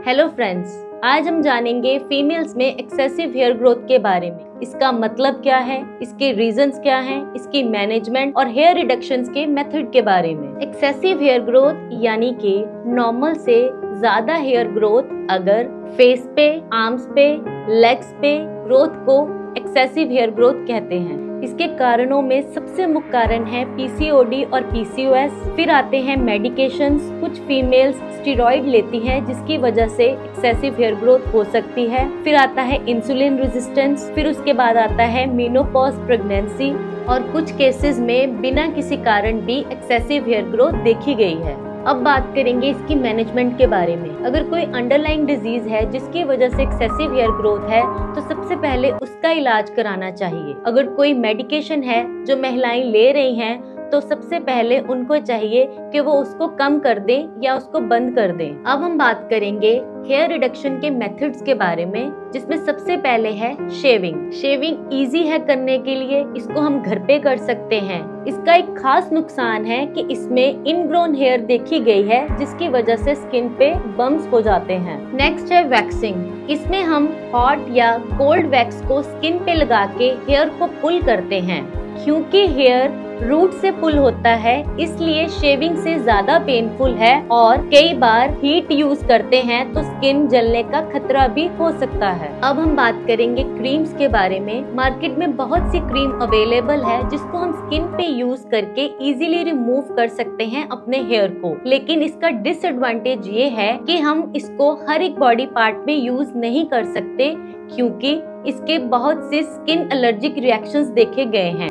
Hello friends, आज हम जानेंगे फीमेल्स में एक्सेसिव हेयर ग्रोथ के बारे में। इसका मतलब क्या है, इसके रीजंस क्या हैं, इसकी मैनेजमेंट और हेयर रिडक्शंस के मेथड के बारे में। एक्सेसिव हेयर ग्रोथ यानी कि नॉर्मल से ज्यादा हेयर ग्रोथ अगर फेस पे, आर्म्स पे, लेग्स पे ग्रोथ को एक्सेसिव हेयर ग्रोथ कहते हैं। इसके कारणों में सबसे मुख्य कारण है पीसीओडी और पीसीओएस। फिर आते हैं मेडिकेशंस। कुछ फीमेल्स स्टेरॉइड लेती हैं जिसकी वजह से एक्सेसिव हेयर ग्रोथ हो सकती है। फिर आता है इंसुलिन रेजिस्टेंस। फिर उसके बाद आता है मेनोपॉज, प्रेगनेंसी और कुछ केसेस में बिना किसी कारण भी एक्सेसिव हेयर ग्रोथ देखी गई है। अब बात करेंगे इसकी मैनेजमेंट के बारे में। अगर कोई अंडरलाइंग डिजीज है जिसकी वजह से एक्सेसिव हेयर ग्रोथ है तो सबसे पहले उसका इलाज कराना चाहिए। अगर कोई मेडिकेशन है जो महिलाएं ले रही हैं तो सबसे पहले उनको चाहिए कि वो उसको कम कर दे या उसको बंद कर दे। अब हम बात करेंगे हेयर रिडक्शन के मेथड्स के बारे में, जिसमें सबसे पहले है शेविंग। शेविंग इजी है करने के लिए, इसको हम घर पे कर सकते हैं। इसका एक खास नुकसान है कि इसमें इनग्रोन हेयर देखी गई है जिसकी वजह से स्किन पे बम्स हो जाते हैं। नेक्स्ट है वैक्सिंग। इसमें हम हॉट या कोल्ड वैक्स को स्किन पे लगा के हेयर को पुल करते हैं। क्योंकि हेयर रूट से पुल होता है इसलिए शेविंग से ज्यादा पेनफुल है और कई बार हीट यूज करते हैं तो स्किन जलने का खतरा भी हो सकता है। अब हम बात करेंगे क्रीम्स के बारे में। मार्केट में बहुत सी क्रीम अवेलेबल है जिसको हम स्किन पे यूज करके इजीली रिमूव कर सकते हैं अपने हेयर को। लेकिन इसका डिसएडवांटेज ये है कि हम इसको हर एक बॉडी पार्ट में यूज नहीं कर सकते क्योंकि इसके बहुत से स्किन एलर्जिक रिएक्शंस देखे गए हैं।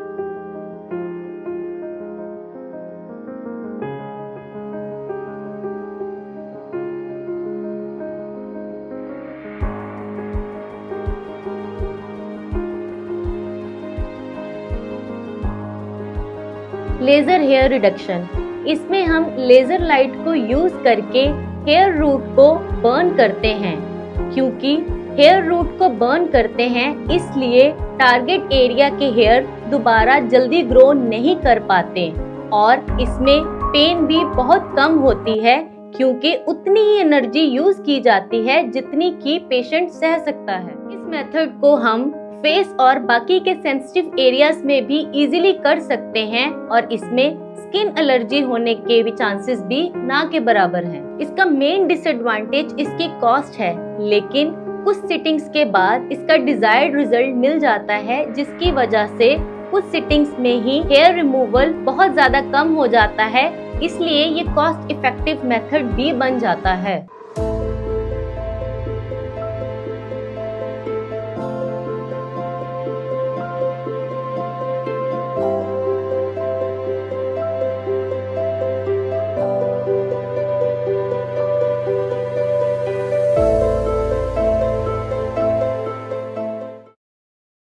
Laser hair reduction. इसमें हम लेजर लाइट को यूज करके हेयर रूट को बर्न करते हैं। क्योंकि हेयर रूट को बर्न करते हैं इसलिए टारगेट एरिया के हेयर दोबारा जल्दी ग्रो नहीं कर पाते और इसमें पेन भी बहुत कम होती है क्योंकि उतनी ही एनर्जी यूज की जाती है जितनी की पेशेंट सह सकता है। इस मेथड को हम फेस और बाकी के सेंसिटिव एरियाज में भी इजीली कर सकते हैं और इसमें स्किन एलर्जी होने के भी चांसेस भी ना के बराबर हैं। इसका मेन डिसएडवांटेज इसकी कॉस्ट है, लेकिन कुछ सिटिंग्स के बाद इसका डिजायर्ड रिजल्ट मिल जाता है जिसकी वजह से कुछ सिटिंग्स में ही हेयर रिमूवल बहुत ज्यादा कम हो जाता है, इसलिए ये कॉस्ट इफेक्टिव मेथड भी बन जाता है।